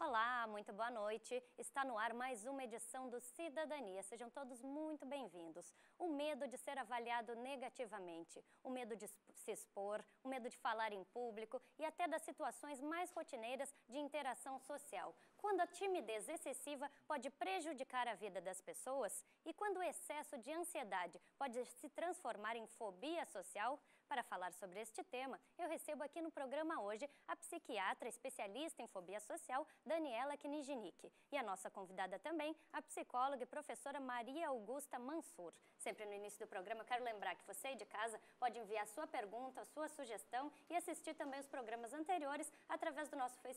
Olá, muito boa noite. Está no ar mais uma edição do Cidadania. Sejam todos muito bem-vindos. O medo de ser avaliado negativamente, o medo de se expor, o medo de falar em público e até das situações mais rotineiras de interação social. Quando a timidez excessiva pode prejudicar a vida das pessoas e quando o excesso de ansiedade pode se transformar em fobia social. Para falar sobre este tema, eu recebo aqui no programa hoje a psiquiatra especialista em fobia social, Daniela Knijnik, e a nossa convidada também, a psicóloga e professora Maria Augusta Mansur. Sempre no início do programa, eu quero lembrar que você aí de casa pode enviar sua pergunta, sua sugestão e assistir também os programas anteriores através do nosso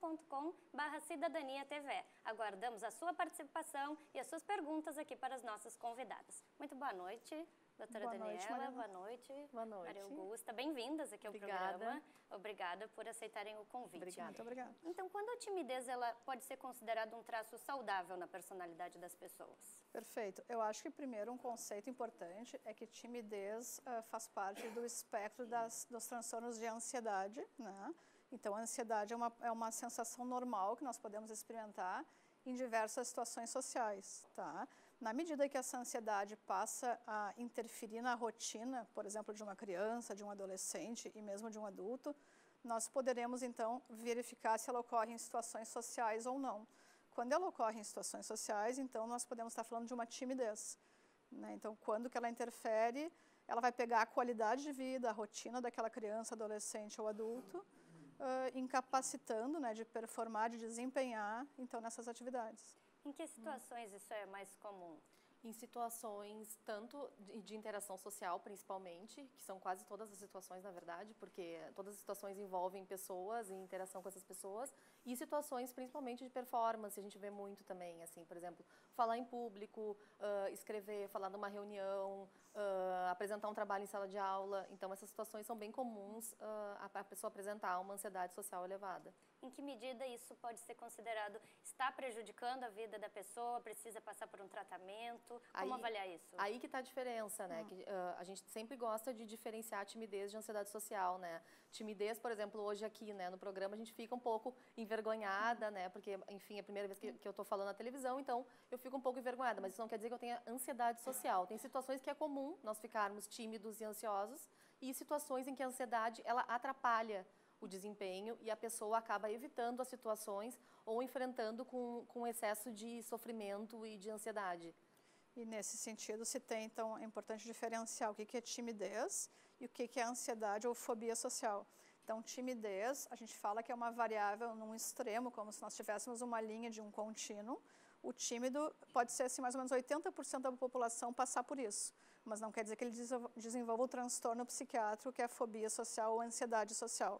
facebook.com/cidadania-tv. Aguardamos a sua participação e as suas perguntas aqui para as nossas convidadas. Muito boa noite. Doutora Daniela, boa noite. Boa noite. Maria Augusta, bem-vindas aqui ao programa. Obrigada por aceitarem o convite. Obrigada. Muito obrigada. Então, quando a timidez ela pode ser considerada um traço saudável na personalidade das pessoas? Perfeito. Eu acho que, primeiro, um conceito importante é que timidez faz parte do espectro dos transtornos de ansiedade, né? Então, a ansiedade é uma sensação normal que nós podemos experimentar em diversas situações sociais, tá? Na medida que essa ansiedade passa a interferir na rotina, por exemplo, de uma criança, de um adolescente e mesmo de um adulto, nós poderemos, então, verificar se ela ocorre em situações sociais ou não. Quando ela ocorre em situações sociais, então, nós podemos estar falando de uma timidez, né? Então, quando que ela interfere, ela vai pegar a qualidade de vida, a rotina daquela criança, adolescente ou adulto, incapacitando, né, de performar, de desempenhar, então, nessas atividades. Em que situações isso é mais comum? Em situações tanto de interação social, principalmente, que são quase todas as situações, na verdade, porque todas as situações envolvem pessoas e interação com essas pessoas, e situações principalmente de performance, a gente vê muito também, assim, por exemplo, falar em público, escrever, falar numa reunião, apresentar um trabalho em sala de aula. Então, essas situações são bem comuns a pessoa apresentar uma ansiedade social elevada. Em que medida isso pode ser considerado, está prejudicando a vida da pessoa, precisa passar por um tratamento? Como avaliar isso? Aí que está a diferença, né? Que, a gente sempre gosta de diferenciar a timidez de ansiedade social, né? Timidez, por exemplo, hoje aqui, né, no programa, a gente fica um pouco envergonhada, né? Porque, enfim, é a primeira vez que eu estou falando na televisão, então eu fico um pouco envergonhada, mas isso não quer dizer que eu tenha ansiedade social. Tem situações que é comum nós ficarmos tímidos e ansiosos e situações em que a ansiedade, ela atrapalha o desempenho e a pessoa acaba evitando as situações ou enfrentando com excesso de sofrimento e de ansiedade. E nesse sentido se tem, então, é importante diferenciar o que é timidez e o que é ansiedade ou fobia social. Então, timidez, a gente fala que é uma variável num extremo, como se nós tivéssemos uma linha de um contínuo. O tímido pode ser, assim, mais ou menos 80% da população passar por isso, mas não quer dizer que ele desenvolva o transtorno psiquiátrico, que é a fobia social ou ansiedade social.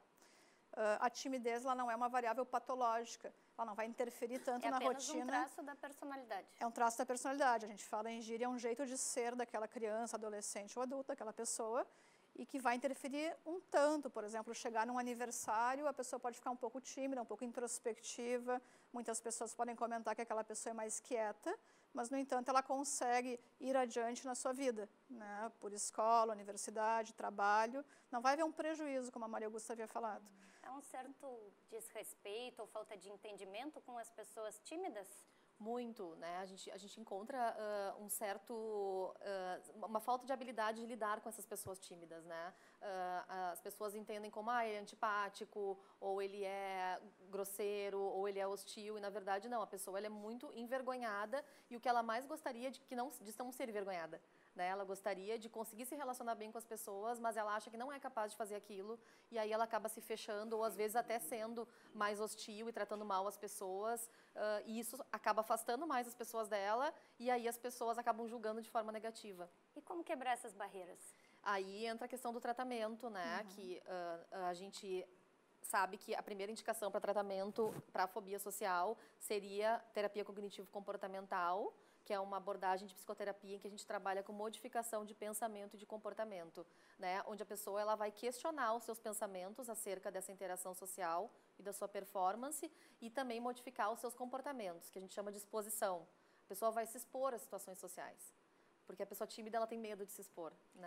A timidez ela não é uma variável patológica, ela não vai interferir tanto na rotina. É apenas um traço da personalidade. É um traço da personalidade. A gente fala em gíria, é um jeito de ser daquela criança, adolescente ou adulto, daquela pessoa, e que vai interferir um tanto. Por exemplo, chegar num aniversário, a pessoa pode ficar um pouco tímida, um pouco introspectiva. Muitas pessoas podem comentar que aquela pessoa é mais quieta, mas, no entanto, ela consegue ir adiante na sua vida, né? Por escola, universidade, trabalho. Não vai haver um prejuízo, como a Maria Augusta havia falado. Há um certo desrespeito ou falta de entendimento com as pessoas tímidas? Muito, né? A gente encontra uma falta de habilidade de lidar com essas pessoas tímidas, né? As pessoas entendem como, ele é antipático, ou ele é grosseiro, ou ele é hostil, e na verdade não, a pessoa ela é muito envergonhada, e o que ela mais gostaria de não ser envergonhada. Né? Ela gostaria de conseguir se relacionar bem com as pessoas, mas ela acha que não é capaz de fazer aquilo, e aí ela acaba se fechando, ou às vezes até sendo mais hostil e tratando mal as pessoas, e isso acaba afastando mais as pessoas dela, e aí as pessoas acabam julgando de forma negativa. E como quebrar essas barreiras? Aí entra a questão do tratamento, né? Que a gente sabe que a primeira indicação para tratamento para a fobia social seria terapia cognitivo-comportamental, que é uma abordagem de psicoterapia em que a gente trabalha com modificação de pensamento e de comportamento, né? Onde a pessoa ela vai questionar os seus pensamentos acerca dessa interação social e da sua performance e também modificar os seus comportamentos, que a gente chama de exposição. A pessoa vai se expor às situações sociais, porque a pessoa tímida ela tem medo de se expor, né?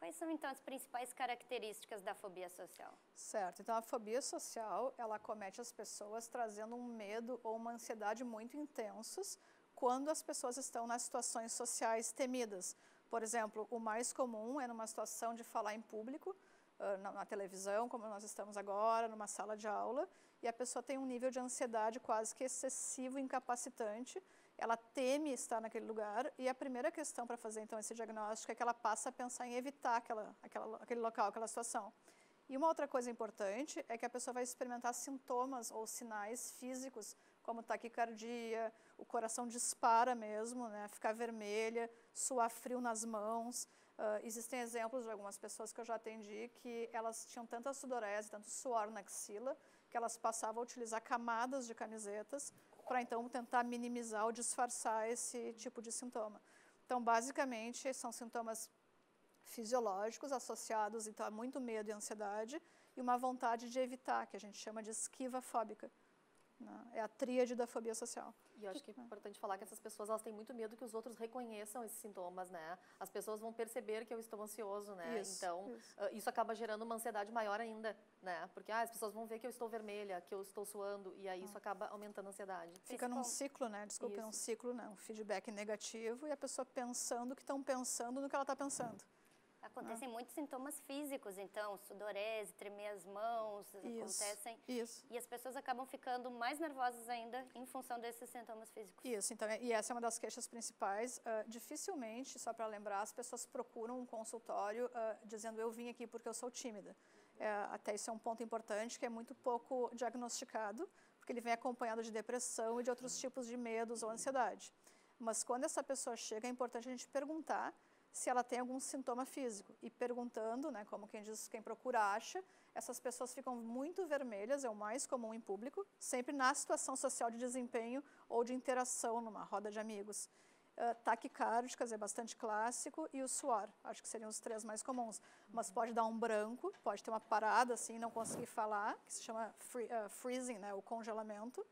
Quais são, então, as principais características da fobia social? Certo. Então, a fobia social, ela acomete as pessoas trazendo um medo ou uma ansiedade muito intensos quando as pessoas estão nas situações sociais temidas. Por exemplo, o mais comum é numa situação de falar em público, na televisão, como nós estamos agora, numa sala de aula, e a pessoa tem um nível de ansiedade quase que excessivo, incapacitante, ela teme estar naquele lugar, e a primeira questão para fazer, então, esse diagnóstico é que ela passa a pensar em evitar aquele local, aquela situação. E uma outra coisa importante é que a pessoa vai experimentar sintomas ou sinais físicos, como taquicardia, o coração dispara mesmo, né, ficar vermelha, suar frio nas mãos. Existem exemplos de algumas pessoas que eu já atendi que elas tinham tanta sudorese, tanto suor na axila, que elas passavam a utilizar camadas de camisetas para então tentar minimizar ou disfarçar esse tipo de sintoma. Então, basicamente, são sintomas fisiológicos associados então, a muito medo e ansiedade e uma vontade de evitar, que a gente chama de esquiva fóbica. É a tríade da fobia social. E eu acho que é importante falar que essas pessoas elas têm muito medo que os outros reconheçam esses sintomas, né? As pessoas vão perceber que eu estou ansioso, né? Então, isso acaba gerando uma ansiedade maior ainda, né? Porque as pessoas vão ver que eu estou vermelha, que eu estou suando, e aí isso acaba aumentando a ansiedade. Fica num ciclo, né? Desculpa, num ciclo, né? Um feedback negativo e a pessoa pensando que estão pensando no que ela está pensando. Acontecem muitos sintomas físicos, então, sudorese, tremer as mãos, acontecem. Isso. E as pessoas acabam ficando mais nervosas ainda em função desses sintomas físicos. Isso, então, e essa é uma das queixas principais. Dificilmente, só para lembrar, as pessoas procuram um consultório dizendo eu vim aqui porque eu sou tímida. Até isso é um ponto importante, que é muito pouco diagnosticado, porque ele vem acompanhado de depressão e de outros tipos de medos ou ansiedade. Mas quando essa pessoa chega, é importante a gente perguntar se ela tem algum sintoma físico. E perguntando, né, como quem diz, quem procura acha, essas pessoas ficam muito vermelhas, é o mais comum em público, sempre na situação social de desempenho ou de interação numa roda de amigos. Taquicárdicas é bastante clássico e o suor, acho que seriam os três mais comuns. Mas pode dar um branco, pode ter uma parada assim, não conseguir falar, que se chama freezing, né, o congelamento,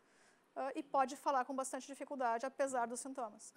e pode falar com bastante dificuldade, apesar dos sintomas.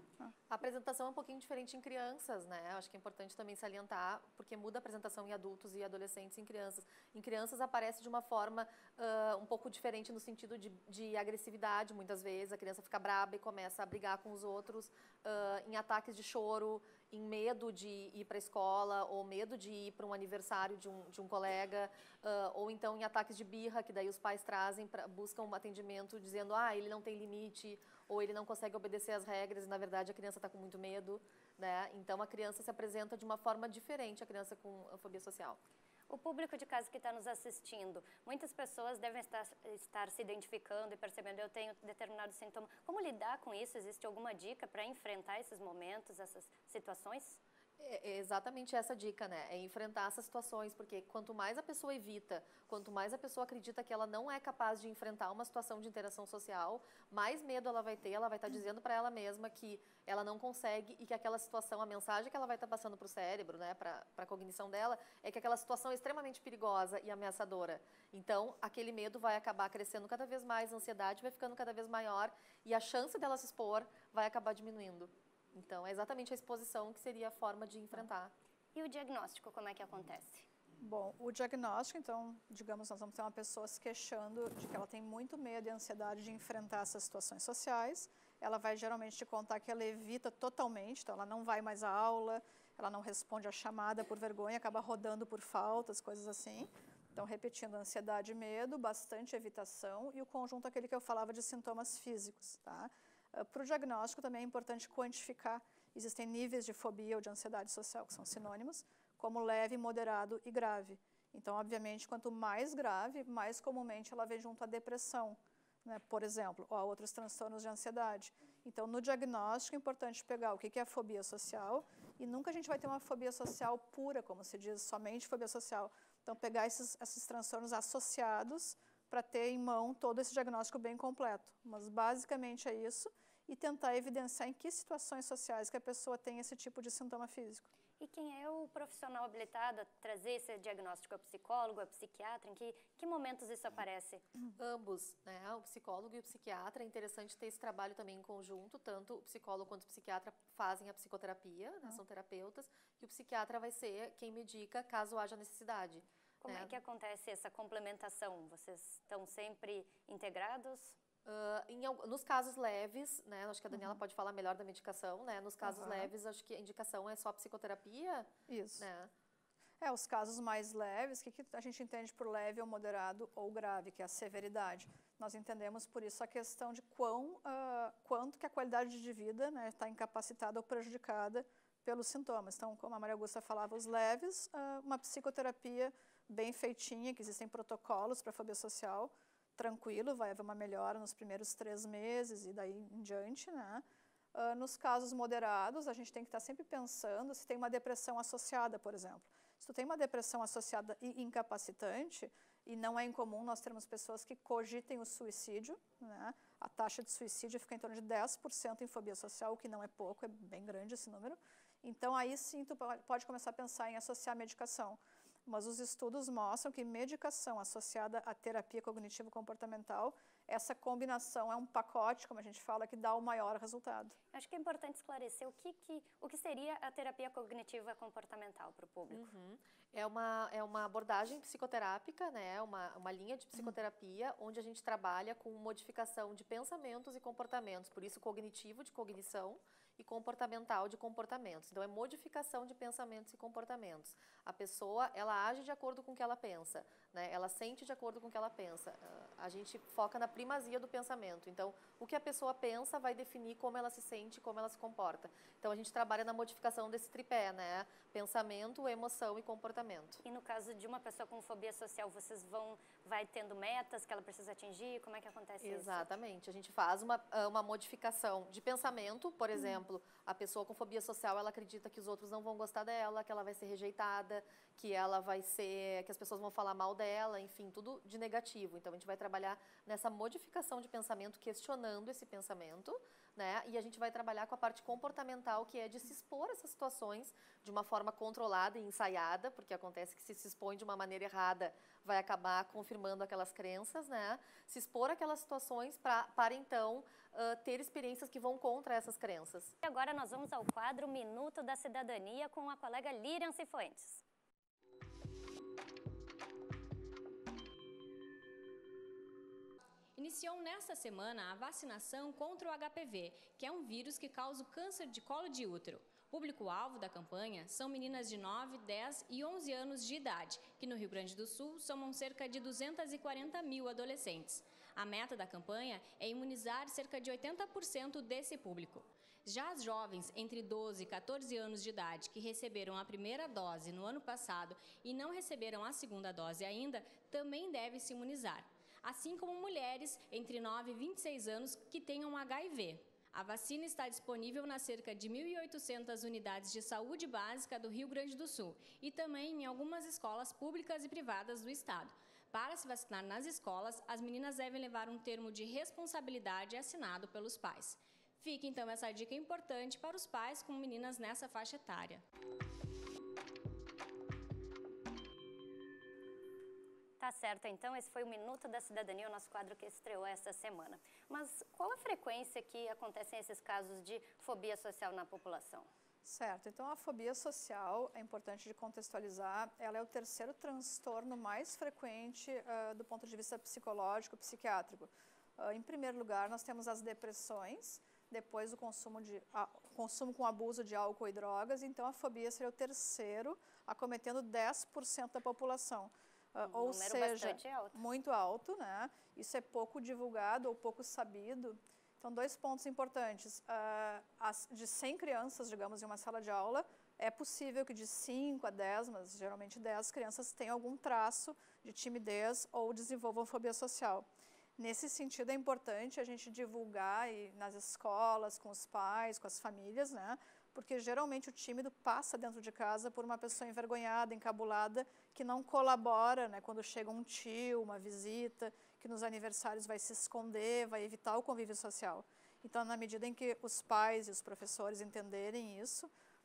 A apresentação é um pouquinho diferente em crianças, né? Acho que é importante também salientar, porque muda a apresentação em adultos e adolescentes e em crianças. Em crianças aparece de uma forma um pouco diferente no sentido de agressividade, muitas vezes. A criança fica braba e começa a brigar com os outros, em ataques de choro, em medo de ir para a escola, ou medo de ir para um aniversário de um colega, ou então em ataques de birra, que daí os pais trazem, buscam um atendimento dizendo, ele não tem limite, ou ele não consegue obedecer às regras, e na verdade a criança está com muito medo, né? Então a criança se apresenta de uma forma diferente, a criança com a fobia social. O público de casa que está nos assistindo, muitas pessoas devem estar se identificando e percebendo, eu tenho determinado sintoma. Como lidar com isso? Existe alguma dica para enfrentar esses momentos, essas situações? É exatamente essa dica, né? É enfrentar essas situações, porque quanto mais a pessoa evita, quanto mais a pessoa acredita que ela não é capaz de enfrentar uma situação de interação social, mais medo ela vai ter, ela vai estar dizendo para ela mesma que ela não consegue e que aquela situação, a mensagem que ela vai estar passando para o cérebro, né, para a cognição dela, é que aquela situação é extremamente perigosa e ameaçadora. Então, aquele medo vai acabar crescendo cada vez mais, a ansiedade vai ficando cada vez maior e a chance dela se expor vai acabar diminuindo. Então, é exatamente a exposição que seria a forma de enfrentar. E o diagnóstico, como é que acontece? Bom, o diagnóstico, então, digamos, nós vamos ter uma pessoa se queixando de que ela tem muito medo e ansiedade de enfrentar essas situações sociais. Ela vai geralmente te contar que ela evita totalmente, então ela não vai mais à aula, ela não responde a chamada por vergonha, acaba rodando por faltas, coisas assim. Então, repetindo, ansiedade e medo, bastante evitação e o conjunto aquele que eu falava de sintomas físicos, tá? Para o diagnóstico também é importante quantificar. Existem níveis de fobia ou de ansiedade social, que são sinônimos, como leve, moderado e grave. Então, obviamente, quanto mais grave, mais comumente ela vem junto à depressão, né? Por exemplo, ou a outros transtornos de ansiedade. Então, no diagnóstico é importante pegar o que é a fobia social e nunca a gente vai ter uma fobia social pura, como se diz, somente fobia social. Então, pegar esses transtornos associados para ter em mão todo esse diagnóstico bem completo. Mas, basicamente, é isso. E tentar evidenciar em que situações sociais que a pessoa tem esse tipo de sintoma físico. E quem é o profissional habilitado a trazer esse diagnóstico? É o psicólogo, é o psiquiatra? Em que momentos isso aparece? Ambos, né? O psicólogo e o psiquiatra. É interessante ter esse trabalho também em conjunto, tanto o psicólogo quanto o psiquiatra fazem a psicoterapia, né? São terapeutas, e o psiquiatra vai ser quem medica caso haja necessidade. Como é que acontece essa complementação? Vocês estão sempre integrados? Nos casos leves, né, acho que a Daniela pode falar melhor da medicação, né, nos casos leves, acho que a indicação é só psicoterapia. Isso. Né? Os casos mais leves, o que a gente entende por leve ou moderado ou grave, que é a severidade. Nós entendemos por isso a questão de quanto que a qualidade de vida está incapacitada ou prejudicada pelos sintomas. Então, como a Maria Augusta falava, os leves, uma psicoterapia bem feitinha, que existem protocolos para fobia social, tranquilo, vai haver uma melhora nos primeiros 3 meses e daí em diante, né? Nos casos moderados, a gente tem que estar sempre pensando se tem uma depressão associada, por exemplo. Se tu tem uma depressão associada e incapacitante, e não é incomum nós termos pessoas que cogitem o suicídio, né? A taxa de suicídio fica em torno de 10% em fobia social, o que não é pouco, é bem grande esse número. Então, aí sim, tu pode começar a pensar em associar medicação. Mas os estudos mostram que medicação associada à terapia cognitivo-comportamental, essa combinação é um pacote, como a gente fala, que dá o maior resultado. Acho que é importante esclarecer o que seria a terapia cognitiva comportamental para o público. É uma abordagem psicoterápica, né? Uma linha de psicoterapia onde a gente trabalha com modificação de pensamentos e comportamentos, por isso cognitivo de cognição e comportamental de comportamentos. Então, é modificação de pensamentos e comportamentos. A pessoa, ela age de acordo com o que ela pensa, né? Ela sente de acordo com o que ela pensa. A gente foca na primazia do pensamento. Então, o que a pessoa pensa vai definir como ela se sente, como ela se comporta. Então, a gente trabalha na modificação desse tripé, né? Pensamento, emoção e comportamento. E no caso de uma pessoa com fobia social, vai tendo metas que ela precisa atingir? Como é que acontece isso? Exatamente. A gente faz uma modificação de pensamento, por exemplo, a pessoa com fobia social, ela acredita que os outros não vão gostar dela, que ela vai ser rejeitada, que as pessoas vão falar mal dela, enfim, tudo de negativo. Então, a gente vai trabalhar nessa modificação de pensamento, questionando esse pensamento, né? E a gente vai trabalhar com a parte comportamental, que é de se expor a essas situações de uma forma controlada e ensaiada, porque acontece que se expõe de uma maneira errada, vai acabar confirmando aquelas crenças, né? Se expor aquelas situações para então ter experiências que vão contra essas crenças. E agora nós vamos ao quadro Minuto da Cidadania com a colega Lírian Cifuentes. Iniciou nesta semana a vacinação contra o HPV, que é um vírus que causa o câncer de colo de útero. O público-alvo da campanha são meninas de 9, 10 e 11 anos de idade, que no Rio Grande do Sul somam cerca de 240 mil adolescentes. A meta da campanha é imunizar cerca de 80% desse público. Já as jovens entre 12 e 14 anos de idade que receberam a primeira dose no ano passado e não receberam a segunda dose ainda, também devem se imunizar. Assim como mulheres entre 9 e 26 anos que tenham HIV. A vacina está disponível nas cerca de 1.800 unidades de saúde básica do Rio Grande do Sul e também em algumas escolas públicas e privadas do estado. Para se vacinar nas escolas, as meninas devem levar um termo de responsabilidade assinado pelos pais. Fica então essa dica importante para os pais com meninas nessa faixa etária. Tá certo, então esse foi o Minuto da Cidadania, o nosso quadro que estreou esta semana. Mas qual a frequência que acontecem esses casos de fobia social na população? Certo, então a fobia social, é importante de contextualizar, ela é o terceiro transtorno mais frequente do ponto de vista psicológico, psiquiátrico. Em primeiro lugar, nós temos as depressões, depois o consumo com abuso de álcool e drogas, então a fobia seria o terceiro, acometendo 10% da população. Ou seja, bastante alto. Muito alto, né? Isso é pouco divulgado ou pouco sabido. Então, 2 pontos importantes. De 100 crianças, digamos, em uma sala de aula, é possível que de 5 a 10, mas geralmente 10 crianças tenham algum traço de timidez ou desenvolvam fobia social. Nesse sentido, é importante a gente divulgar nas escolas, com os pais, com as famílias, né? Porque geralmente o tímido passa dentro de casa por uma pessoa envergonhada, encabulada, que não colabora, né? Quando chega um tio, uma visita, que nos aniversários vai se esconder, vai evitar o convívio social. Então, na medida em que os pais e os professores entenderem isso,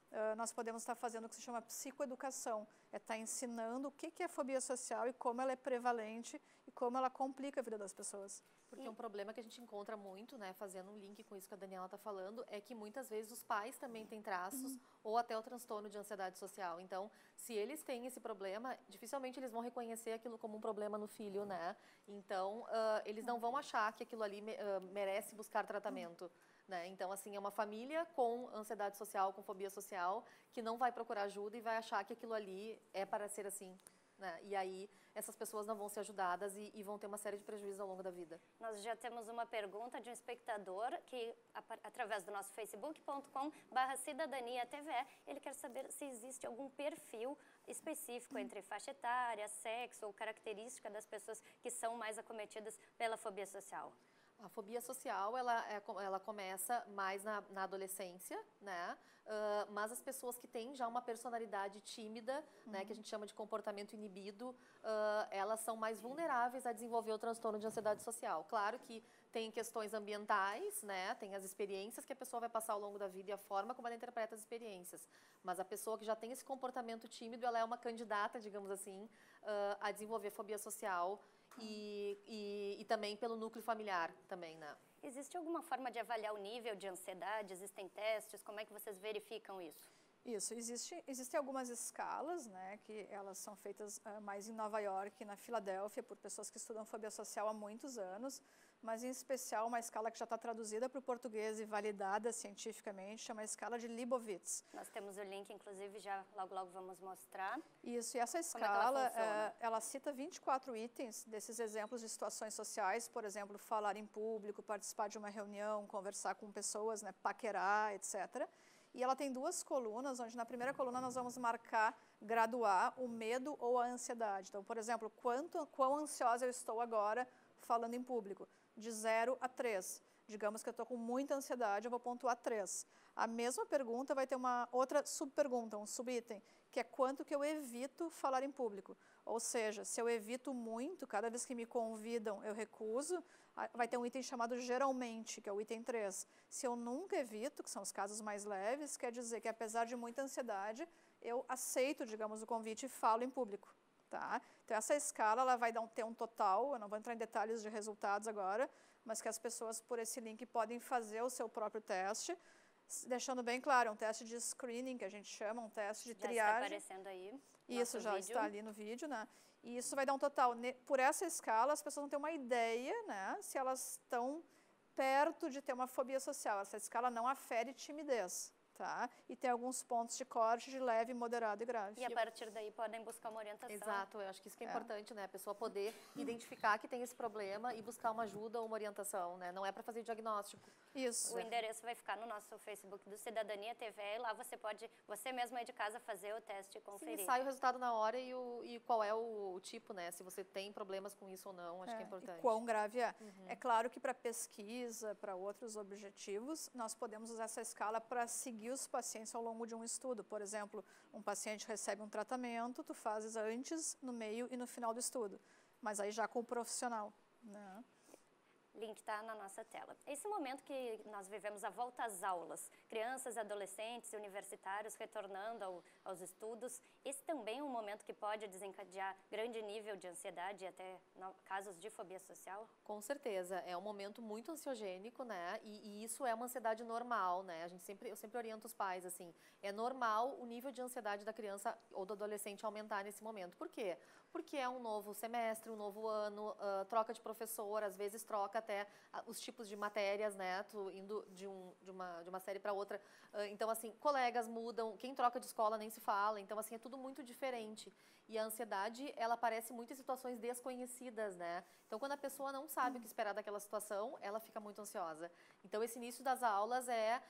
nós podemos estar fazendo o que se chama psicoeducação. É estar ensinando o que é fobia social e como ela é prevalente e como ela complica a vida das pessoas. Porque um problema que a gente encontra muito, né, fazendo um link com isso que a Daniela está falando, é que muitas vezes os pais também têm traços ou até o transtorno de ansiedade social. Então, se eles têm esse problema, dificilmente eles vão reconhecer aquilo como um problema no filho, né? Então, eles não vão achar que aquilo ali merece buscar tratamento. Né? Então, assim, é uma família com ansiedade social, com fobia social, que não vai procurar ajuda e vai achar que aquilo ali é para ser assim. Né? E aí, essas pessoas não vão ser ajudadas e vão ter uma série de prejuízos ao longo da vida. Nós já temos uma pergunta de um espectador que, através do nosso facebook.com/cidadania-tve, ele quer saber se existe algum perfil específico entre faixa etária, sexo ou característica das pessoas que são mais acometidas pela fobia social. A fobia social, ela começa mais na adolescência, né? Mas as pessoas que têm já uma personalidade tímida, né, que a gente chama de comportamento inibido, elas são mais vulneráveis a desenvolver o transtorno de ansiedade social. Claro que tem questões ambientais, né? Tem as experiências que a pessoa vai passar ao longo da vida e a forma como ela interpreta as experiências. Mas a pessoa que já tem esse comportamento tímido, ela é uma candidata, digamos assim, a desenvolver fobia social. E também pelo núcleo familiar também, né? Existe alguma forma de avaliar o nível de ansiedade? Existem testes? Como é que vocês verificam isso? Isso, existem algumas escalas, né, que elas são feitas mais em Nova York e na Filadélfia por pessoas que estudam fobia social há muitos anos, mas em especial uma escala que já está traduzida para o português e validada cientificamente, chama a escala de Leibovitz. Nós temos o link, inclusive, já logo vamos mostrar. Isso, e essa escala, ela cita 24 itens desses exemplos de situações sociais, por exemplo, falar em público, participar de uma reunião, conversar com pessoas, né, paquerar, etc., e ela tem duas colunas, onde na primeira coluna nós vamos graduar o medo ou a ansiedade. Então, por exemplo, quão ansiosa eu estou agora falando em público? De 0 a 3. Digamos que eu estou com muita ansiedade, eu vou pontuar 3. A mesma pergunta vai ter uma outra subpergunta, um subitem, que é quanto que eu evito falar em público. Ou seja, se eu evito muito, cada vez que me convidam eu recuso, vai ter um item chamado geralmente, que é o item 3. Se eu nunca evito, que são os casos mais leves, quer dizer que apesar de muita ansiedade, eu aceito, digamos, o convite e falo em público. Tá? Então, essa escala ela vai ter um total, eu não vou entrar em detalhes de resultados agora, mas que as pessoas, por esse link, podem fazer o seu próprio teste, deixando bem claro, é um teste de screening, que a gente chama, um teste de triagem. Já está aparecendo aí. Isso já está ali no vídeo, né? E isso vai dar um total. Por essa escala, as pessoas vão ter uma ideia, né, se elas estão perto de ter uma fobia social. Essa escala não afere timidez. Tá? E tem alguns pontos de corte de leve, moderado e grave. E a partir daí podem buscar uma orientação. Exato, eu acho que isso que é importante, né? A pessoa poder identificar que tem esse problema e buscar uma ajuda ou uma orientação, né? Não é para fazer diagnóstico. Isso. O endereço vai ficar no nosso Facebook do Cidadania TV e lá você pode, você mesmo aí de casa, fazer o teste e conferir. Sim, sai o resultado na hora e qual é o tipo, né? Se você tem problemas com isso ou não, acho que é importante. E quão grave é. É claro que para pesquisa, para outros objetivos, nós podemos usar essa escala para seguir os pacientes ao longo de um estudo. Por exemplo, um paciente recebe um tratamento, tu fazes antes, no meio e no final do estudo. Mas aí já com o profissional, né? Link está na nossa tela. Esse momento que nós vivemos a volta às aulas, crianças, adolescentes e universitários retornando aos estudos, esse também é um momento que pode desencadear grande nível de ansiedade e até casos de fobia social? Com certeza, é um momento muito ansiogênico, né? E isso é uma ansiedade normal, né? Eu sempre oriento os pais, assim, é normal o nível de ansiedade da criança ou do adolescente aumentar nesse momento. Por quê? Porque é um novo semestre, um novo ano, troca de professor, às vezes troca até os tipos de matérias, né? Tu indo de uma série para outra. Então, assim, colegas mudam, quem troca de escola nem se fala. Então, assim, é tudo muito diferente. E a ansiedade, ela aparece muito em situações desconhecidas, né? Então, quando a pessoa não sabe o que esperar daquela situação, ela fica muito ansiosa. Então, esse início das aulas é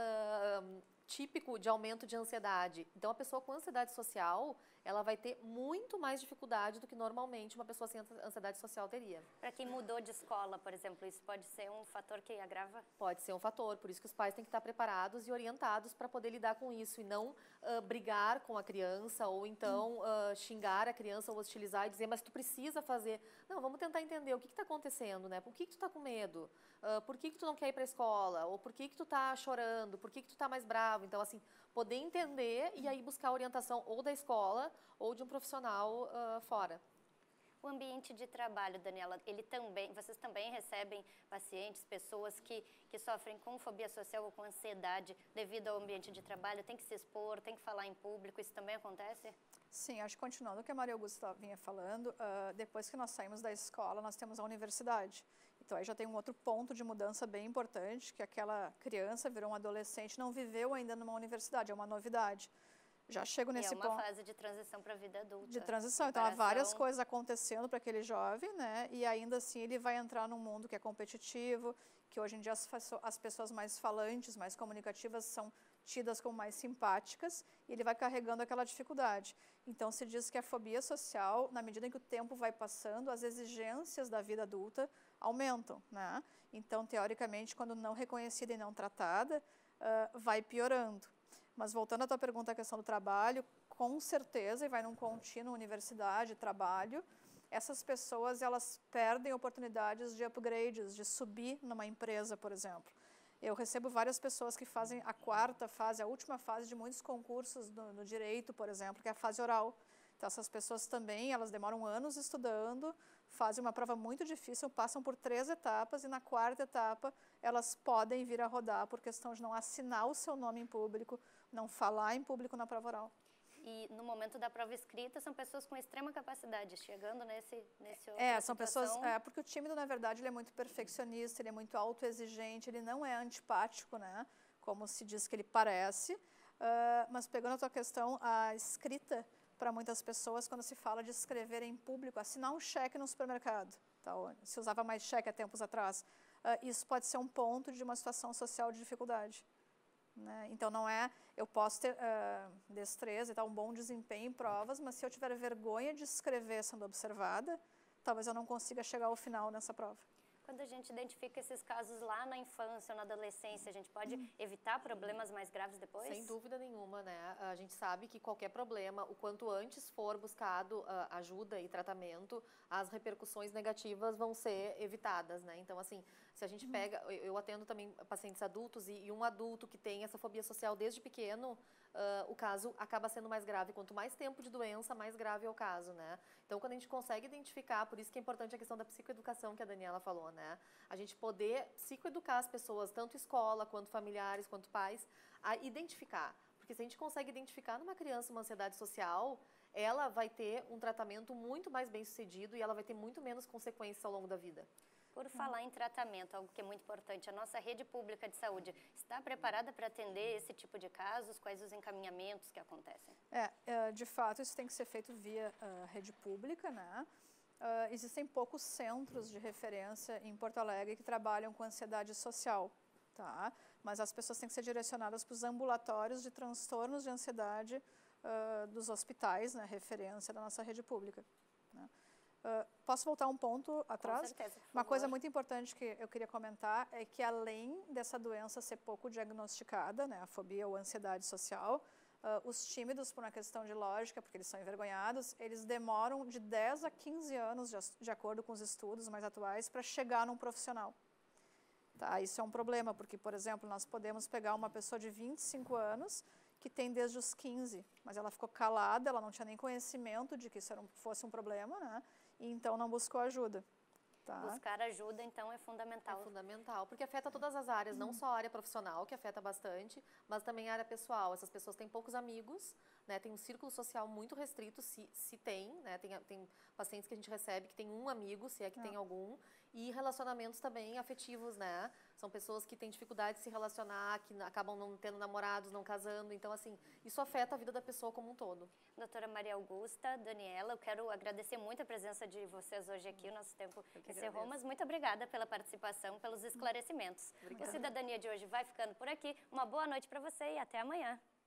típico de aumento de ansiedade. Então, a pessoa com ansiedade social, ela vai ter muito mais dificuldade do que normalmente uma pessoa sem ansiedade social teria. Para quem mudou de escola, por exemplo, isso pode ser um fator que agrava? Pode ser um fator, por isso que os pais têm que estar preparados e orientados para poder lidar com isso e não brigar com a criança ou então xingar a criança ou hostilizar e dizer, mas tu precisa fazer. Não, vamos tentar entender o que está acontecendo, né? Por que tu está com medo? Por que tu não quer ir para a escola? Ou por que tu está chorando? Por que tu está mais bravo? precisava. Então, assim, poder entender e aí buscar a orientação ou da escola ou de um profissional fora. O ambiente de trabalho, Daniela, vocês também recebem pacientes, pessoas que sofrem com fobia social ou com ansiedade devido ao ambiente de trabalho, tem que se expor, tem que falar em público, isso também acontece? Sim, acho que continuando o que a Maria Augusta vinha falando, depois que nós saímos da escola, nós temos a universidade. Então, aí já tem um outro ponto de mudança bem importante, que aquela criança virou um adolescente, não viveu ainda numa universidade, é uma novidade. Já chego nesse ponto. É uma fase de transição para a vida adulta. De transição. Então, há várias coisas acontecendo para aquele jovem, né? E ainda assim ele vai entrar num mundo que é competitivo, que hoje em dia as pessoas mais falantes, mais comunicativas são tidas como mais simpáticas, e ele vai carregando aquela dificuldade. Então, se diz que a fobia social, na medida em que o tempo vai passando, as exigências da vida adulta aumentam, né? Então, teoricamente, quando não reconhecida e não tratada, vai piorando. Mas voltando à tua pergunta, a questão do trabalho, com certeza, e vai num contínuo universidade, trabalho, essas pessoas elas perdem oportunidades de upgrades, de subir numa empresa, por exemplo. Eu recebo várias pessoas que fazem a quarta fase, a última fase de muitos concursos no direito, por exemplo, que é a fase oral. Então, essas pessoas também, elas demoram anos estudando, fazem uma prova muito difícil, passam por 3 etapas e na 4ª etapa elas podem vir a rodar por questão de não assinar o seu nome em público, não falar em público na prova oral. E no momento da prova escrita, são pessoas com extrema capacidade, chegando nesse são pessoas, porque o tímido, na verdade, ele é muito perfeccionista, ele é muito autoexigente, ele não é antipático, né, como se diz que ele parece, mas pegando a tua questão, a escrita, para muitas pessoas, quando se fala de escrever em público, assinar um cheque no supermercado, tá, se usava mais cheque há tempos atrás, isso pode ser um ponto de uma situação social de dificuldade. Né? Então, não é, eu posso ter destreza e tal, um bom desempenho em provas, mas se eu tiver vergonha de escrever sendo observada, talvez eu não consiga chegar ao final nessa prova. Quando a gente identifica esses casos lá na infância ou na adolescência, a gente pode evitar problemas mais graves depois? Sem dúvida nenhuma, né? A gente sabe que qualquer problema, o quanto antes for buscado ajuda e tratamento, as repercussões negativas vão ser evitadas, né? Então, assim, se a gente pega... Eu atendo também pacientes adultos e um adulto que tem essa fobia social desde pequeno, o caso acaba sendo mais grave. Quanto mais tempo de doença, mais grave é o caso, né? Então, quando a gente consegue identificar, por isso que é importante a questão da psicoeducação que a Daniela falou, né? A gente poder psicoeducar as pessoas, tanto escola, quanto familiares, quanto pais, a identificar. Porque se a gente consegue identificar numa criança uma ansiedade social, ela vai ter um tratamento muito mais bem sucedido e ela vai ter muito menos consequências ao longo da vida. Por falar em tratamento, algo que é muito importante, a nossa rede pública de saúde está preparada para atender esse tipo de casos? Quais os encaminhamentos que acontecem? De fato, isso tem que ser feito via rede pública, né? Existem poucos centros de referência em Porto Alegre que trabalham com ansiedade social, tá? Mas as pessoas têm que ser direcionadas para os ambulatórios de transtornos de ansiedade dos hospitais, né? Referência da nossa rede pública. Né? Posso voltar um ponto atrás? Com certeza, por favor. Uma coisa muito importante que eu queria comentar é que além dessa doença ser pouco diagnosticada, né? A fobia ou ansiedade social, os tímidos, por uma questão de lógica, porque eles são envergonhados, eles demoram de 10 a 15 anos, de acordo com os estudos mais atuais, para chegar num profissional. Tá? Isso é um problema, porque, por exemplo, nós podemos pegar uma pessoa de 25 anos que tem desde os 15, mas ela ficou calada, ela não tinha nem conhecimento de que isso fosse um problema, né? E então não buscou ajuda. Tá. Buscar ajuda, então, é fundamental. É fundamental, porque afeta todas as áreas, não só a área profissional, que afeta bastante, mas também a área pessoal. Essas pessoas têm poucos amigos, né, tem um círculo social muito restrito, se tem, né, tem pacientes que a gente recebe que tem um amigo, se é que tem algum, e relacionamentos também afetivos, né, são pessoas que têm dificuldade de se relacionar, que acabam não tendo namorados, não casando, então, assim, isso afeta a vida da pessoa como um todo. Doutora Maria Augusta, Daniela, eu quero agradecer muito a presença de vocês hoje aqui, o nosso tempo encerrou, mas muito obrigada pela participação, pelos esclarecimentos. Obrigada. O Cidadania de hoje vai ficando por aqui, uma boa noite para você e até amanhã.